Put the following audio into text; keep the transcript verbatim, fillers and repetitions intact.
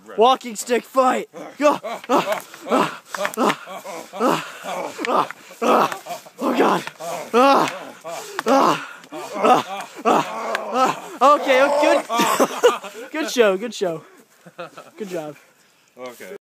Walking stick fight. Go. Oh God. Okay, good. Good show. Good show. Good job. Okay.